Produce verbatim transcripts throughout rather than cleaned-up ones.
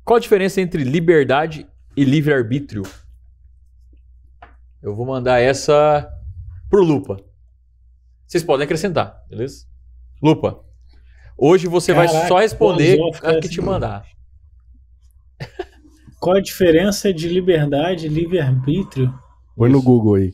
Qual a diferença entre liberdade e livre-arbítrio? Eu vou mandar essa pro Lupa. Vocês podem acrescentar, beleza? Lupa, hoje você Caraca, vai só responder a que assim. te mandar. Qual a diferença de liberdade e livre-arbítrio? Põe no Google aí.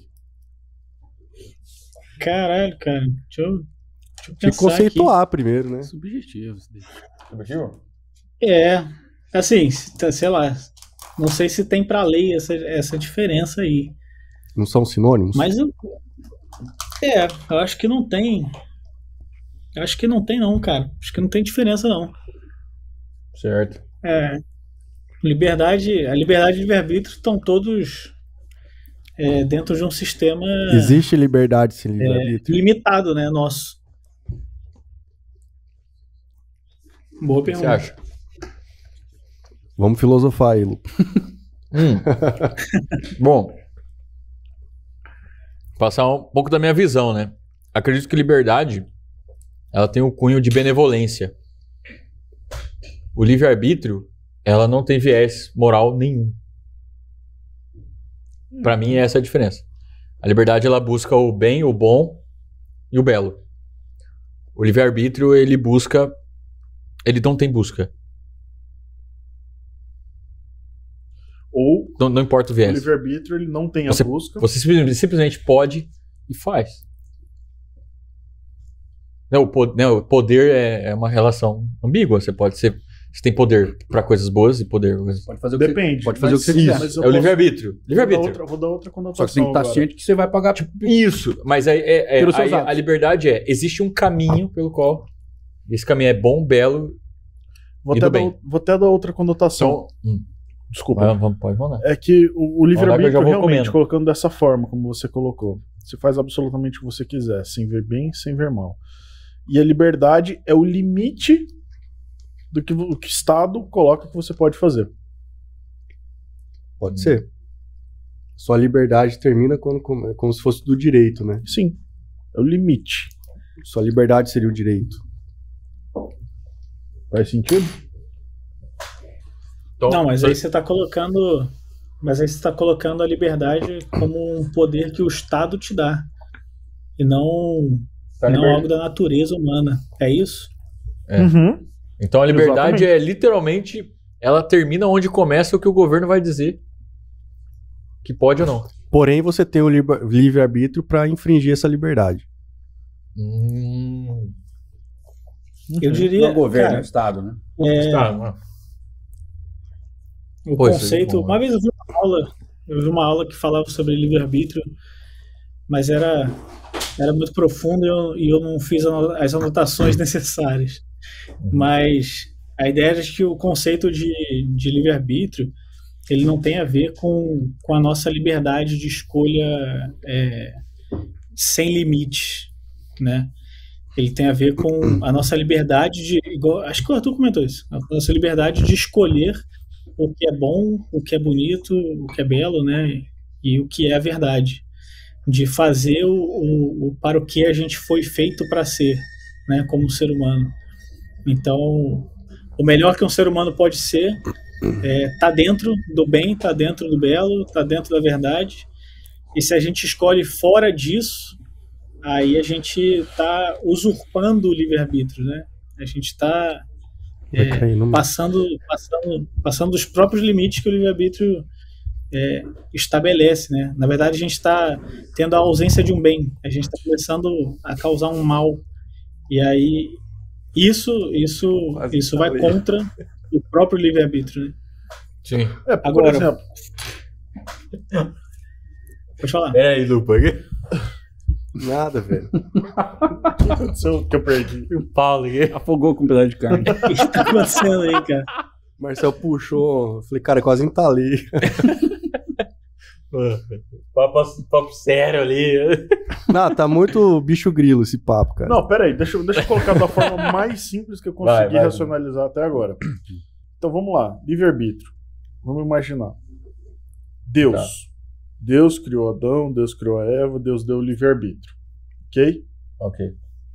Caralho, cara. Deixa eu, deixa eu Tinha que pensar conceituar aqui primeiro, né? Subjetivo. Subjetivo? É, assim, sei lá. Não sei se tem pra lei essa, essa diferença aí. Não são sinônimos? Mas eu, é, eu acho que não tem. Eu acho que não tem não, cara. Acho que não tem diferença não. Certo. É, liberdade, a liberdade e livre-arbítrio estão todos é, dentro de um sistema Existe liberdade sem é, livre-arbítrio? limitado, né, nosso. Boa O que você pergunta. acha? Vamos filosofar aí, Lu. Hum. Bom, passar um pouco da minha visão, né? Acredito que liberdade, ela tem o cunho de benevolência. O livre-arbítrio, ela não tem viés moral nenhum. Pra mim, essa é a diferença. A liberdade, ela busca o bem, o bom e o belo. O livre-arbítrio, ele busca... Ele não tem busca. Ou Não, não importa o o viés. livre-arbítrio ele não tem a Você, busca. você simplesmente, simplesmente pode e faz. Não, o, po- não, o poder é, é uma relação ambígua. Você pode ser. Você tem poder pra coisas boas e poder. Pode fazer o que Depende. você, pode fazer o que você mas- quiser. mas eu É o posso- livre-arbítrio. Vou dar Livre-arbítrio. outra, vou dar outra Só conotação que você tem que estar agora. ciente que você vai pagar. Isso. Mas aí, é, é- Pelos seus aí a atos. liberdade é: existe um caminho pelo qual esse caminho é bom, belo. Vou e até, do bem. dar, vou até dar outra conotação. Então, hum, Desculpa. vai- vamos, pode mandar. É que o, o Mandar que eu já livre-arbítrio vou realmente, comendo. colocando dessa forma, como você colocou, você faz absolutamente o que você quiser, sem ver bem, sem ver mal. E a liberdade é o limite do que o que o Estado coloca que você pode fazer. Pode ser. Sua liberdade termina quando, como, como se fosse do direito, né? Sim, é o limite. Sua liberdade seria o direito. Faz sentido? Então, Não, mas só- aí você está colocando, mas aí você está colocando a liberdade como um poder que o Estado te dá e não, Tá não liber- algo da natureza humana. É isso? É. Uhum. Então a liberdade Exatamente. é literalmente. Ela termina onde começa o que o governo vai dizer. Que pode ou não. Porém, você tem o liber- livre-arbítrio para infringir essa liberdade. Hum. Eu diria, Não é o governo, é o cara, Estado, né? é, Tá, mano. o Pô, isso é conceito. bom, Uma vez eu vi uma aula, eu vi uma aula que falava sobre livre-arbítrio, mas era, era muito profundo e eu, e eu não fiz ano- as anotações necessárias. Mas a ideia é que o conceito de, de livre-arbítrio ele não tem a ver com, com a nossa liberdade de escolha é, sem limites, né? Ele tem a ver com a nossa liberdade de, igual, acho que o Arthur comentou isso, a nossa liberdade de escolher o que é bom, o que é bonito, o que é belo, né? E o que é a verdade, de fazer o, o, o para o que a gente foi feito para ser, né? Como ser humano. Então, o melhor que um ser humano pode ser é, tá dentro do bem, tá dentro do belo, tá dentro da verdade. E se a gente escolhe fora disso, aí a gente tá usurpando o livre-arbítrio, né? A gente tá Vai cair no- passando, passando, passando dos próprios limites que o livre-arbítrio é, estabelece, né? Na verdade, a gente está tendo a ausência de um bem, a gente está começando a causar um mal. E aí, isso, isso, Quase isso vai falei. contra o próprio livre-arbítrio, né? Sim. É, por Agora- exemplo, Pode falar. Pera aí, Lupa. Nada, velho. o que aconteceu que eu perdi? O Paulo aqui. Afogou com um pedaço de carne. O que está acontecendo aí, cara? Marcel puxou. Eu falei, cara, quase entalei. Papo, papo sério ali. Não, tá muito bicho grilo esse papo, cara. Não, pera aí, deixa, eu- deixa eu colocar da forma mais simples que eu consegui Vai, vai. racionalizar até agora. Então vamos lá, livre-arbítrio. Vamos imaginar. Deus. Tá. Deus criou Adão, Deus criou a Eva, Deus deu o livre-arbítrio. Ok? Ok.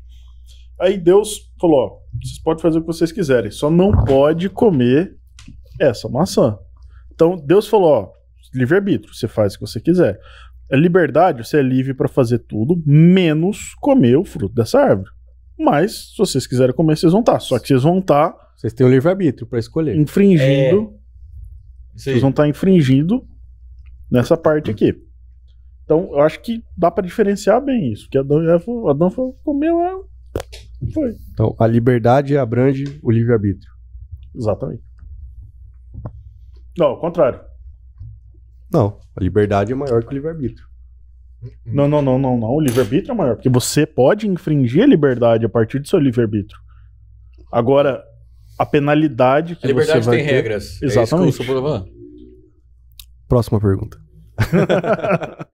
Aí Deus falou, ó, vocês podem fazer o que vocês quiserem, só não pode comer essa maçã. Então Deus falou, ó, livre-arbítrio, você faz o que você quiser. A liberdade, você é livre para fazer tudo, menos comer o fruto dessa árvore. Mas, se vocês quiserem comer, vocês vão estar. Só que vocês vão estar Vocês têm o livre-arbítrio pra escolher. infringindo. Isso aí. Vocês vão estar infringindo nessa parte aqui. Então, eu acho que dá para diferenciar bem isso. Que Adão e Eva, Adão foi, comeu, é, foi. Então, a liberdade abrange o livre-arbítrio. Exatamente. Não, ao contrário. Não, a liberdade é maior que o livre-arbítrio. Não, não, não, não, não. O livre-arbítrio é maior. Porque você pode infringir a liberdade a partir do seu livre-arbítrio. Agora, a penalidade que A liberdade você vai tem ter... regras. Exatamente. É isso que eu sou falando. Próxima pergunta.